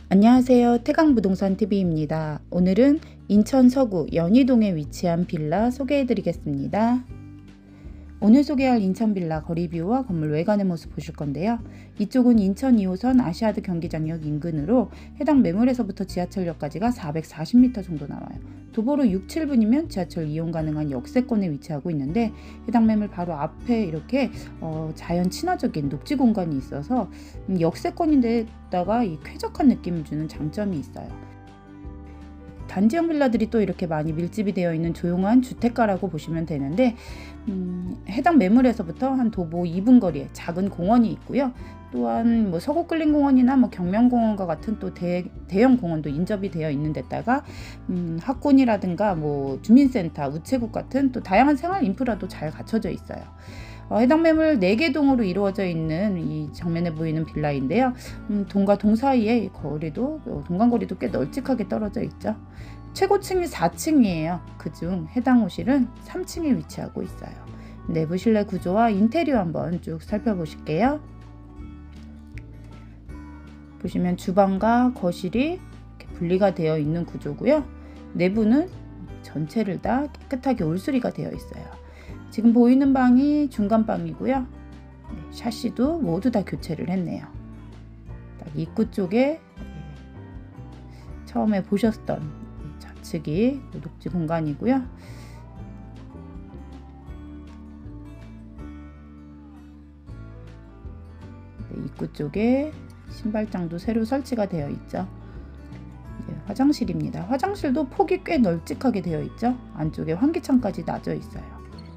안녕하세요. 태강부동산TV입니다. 오늘은 인천 서구 연희동에 위치한 빌라 소개해 드리겠습니다. 오늘 소개할 인천 빌라 거리뷰와 건물 외관의 모습 보실 건데요. 이쪽은 인천 2호선 아시아드 경기장역 인근으로 해당 매물에서부터 지하철역까지가 440m 정도 나와요. 도보로 6, 7분이면 지하철 이용 가능한 역세권에 위치하고 있는데 해당 매물 바로 앞에 이렇게 자연 친화적인 녹지 공간이 있어서 역세권인데다가 이 쾌적한 느낌을 주는 장점이 있어요. 단지형 빌라들이 또 이렇게 많이 밀집이 되어 있는 조용한 주택가라고 보시면 되는데 해당 매물에서부터 한 도보 2분 거리에 작은 공원이 있고요. 또한 서구끌린공원이나 경명공원과 같은 또 대형 공원도 인접이 되어 있는 데다가 학군이라든가 주민센터, 우체국 같은 또 다양한 생활 인프라도 잘 갖춰져 있어요. 해당 매물 4개 동으로 이루어져 있는 이 정면에 보이는 빌라인데요. 동과 동 사이에 동간거리도 꽤 널찍하게 떨어져 있죠. 최고층이 4층이에요. 그중 해당 호실은 3층에 위치하고 있어요. 내부 실내 구조와 인테리어 한번 쭉 살펴보실게요. 보시면 주방과 거실이 이렇게 분리가 되어 있는 구조고요. 내부는 전체를 다 깨끗하게 올수리가 되어 있어요. 지금 보이는 방이 중간방이고요. 샤시도 모두 다 교체를 했네요. 딱 입구 쪽에 처음에 보셨던 좌측이 녹지 공간이고요. 입구 쪽에 신발장도 새로 설치가 되어 있죠. 이제 화장실입니다. 화장실도 폭이 꽤 널찍하게 되어 있죠. 안쪽에 환기창까지 놔져 있어요.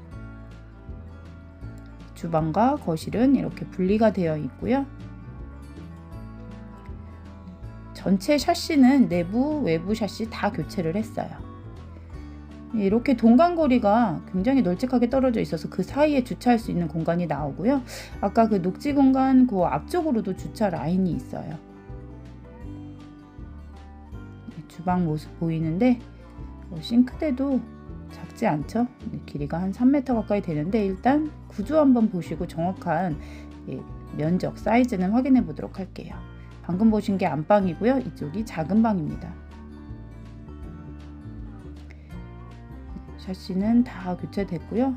주방과 거실은 이렇게 분리가 되어 있고요. 전체 샤시는 내부, 외부 샤시 다 교체를 했어요. 이렇게 동간거리가 굉장히 널찍하게 떨어져 있어서 그 사이에 주차할 수 있는 공간이 나오고요. 아까 그 녹지 공간 그 앞쪽으로도 주차 라인이 있어요. 주방 모습 보이는데 싱크대도 작지 않죠? 길이가 한 3m 가까이 되는데 일단 구조 한번 보시고 정확한 면적, 사이즈는 확인해 보도록 할게요. 방금 보신 게 안방이고요. 이쪽이 작은 방입니다. 샤시는 다 교체됐고요.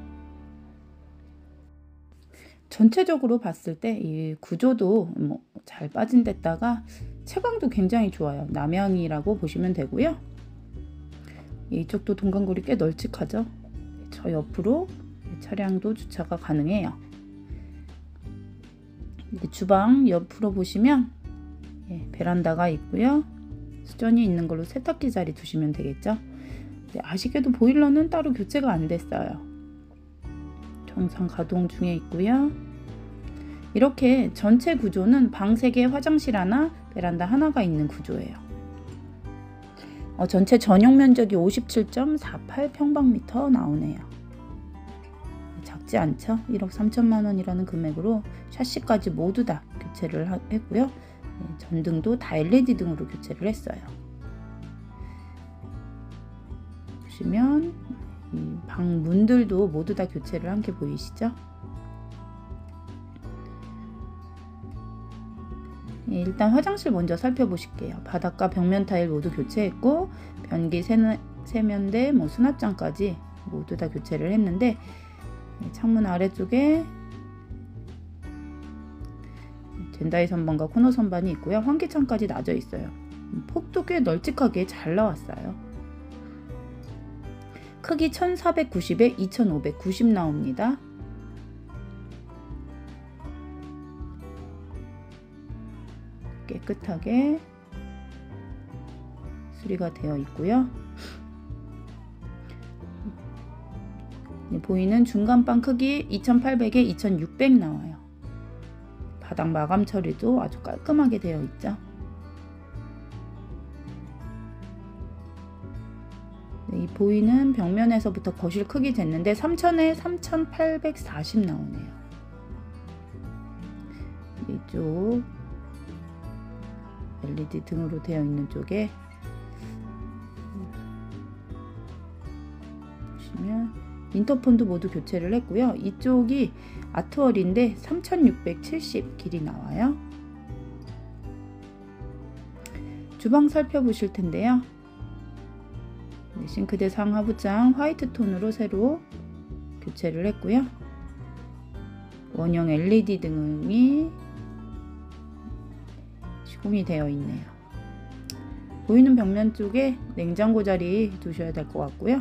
전체적으로 봤을 때 이 구조도 잘 빠진 데다가 채광도 굉장히 좋아요. 남향이라고 보시면 되고요. 이쪽도 동간거리 꽤 널찍하죠. 저 옆으로 차량도 주차가 가능해요. 주방 옆으로 보시면 베란다가 있고요. 수전이 있는 걸로 세탁기 자리 두시면 되겠죠. 아쉽게도 보일러는 따로 교체가 안 됐어요. 정상 가동 중에 있고요. 이렇게 전체 구조는 방 3개, 화장실 하나, 베란다 하나가 있는 구조예요. 전체 전용 면적이 57.48 평방미터 나오네요. 작지 않죠? 1억 3천만 원이라는 금액으로 샤시까지 모두 다 교체를 했고요. 전등도 다 LED 등으로 교체를 했어요. 보시면 이 방 문들도 모두 다 교체를 한 게 보이시죠? 일단 화장실 먼저 살펴보실게요. 바닥과 벽면 타일 모두 교체했고 변기 세면대, 수납장까지 모두 다 교체를 했는데 창문 아래쪽에 젠다이 선반과 코너 선반이 있고요. 환기창까지 놔져 있어요. 폭도 꽤 널찍하게 잘 나왔어요. 크기 1490에 2590 나옵니다. 깨끗하게 수리가 되어 있고요. 보이는 중간방 크기 2800에 2600 나와요. 바닥 마감 처리도 아주 깔끔하게 되어 있죠. 이 보이는 벽면에서부터 거실 크기 쟀는데 3000에 3840 나오네요. 이쪽 LED 등으로 되어 있는 쪽에 보시면 인터폰도 모두 교체를 했고요. 이쪽이 아트월인데 3670 길이 나와요. 주방 살펴보실 텐데요. 네, 싱크대 상하부장 화이트 톤으로 새로 교체를 했고요. 원형 LED 등이 시공이 되어 있네요. 보이는 벽면 쪽에 냉장고 자리 두셔야 될 것 같고요.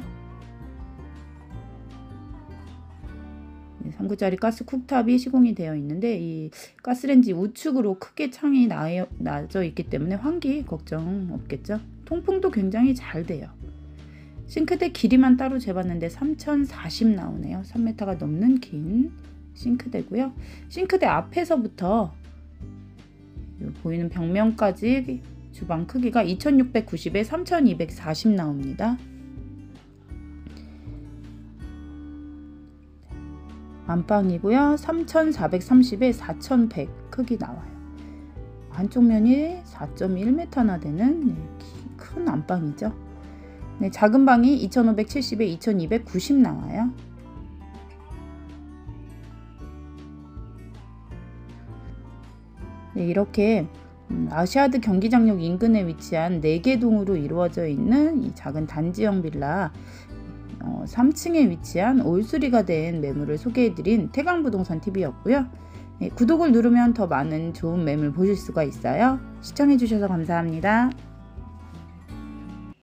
네, 3구짜리 가스 쿡탑이 시공이 되어 있는데 이 가스레인지 우측으로 크게 창이 나져 있기 때문에 환기 걱정 없겠죠. 통풍도 굉장히 잘 돼요. 싱크대 길이만 따로 재봤는데 3040 나오네요. 3m가 넘는 긴 싱크대고요. 싱크대 앞에서부터 보이는 벽면까지 주방 크기가 2690에 3240 나옵니다. 안방이고요. 3430에 4100 크기 나와요. 한쪽 면이 4.1m나 되는 큰 안방이죠. 네, 작은 방이 2570에 2290 나와요. 네, 이렇게 아시아드 경기장역 인근에 위치한 4개 동으로 이루어져 있는 이 작은 단지형 빌라 3층에 위치한 올수리가 된 매물을 소개해드린 태강부동산TV였고요. 네, 구독을 누르면 더 많은 좋은 매물 보실 수가 있어요. 시청해주셔서 감사합니다.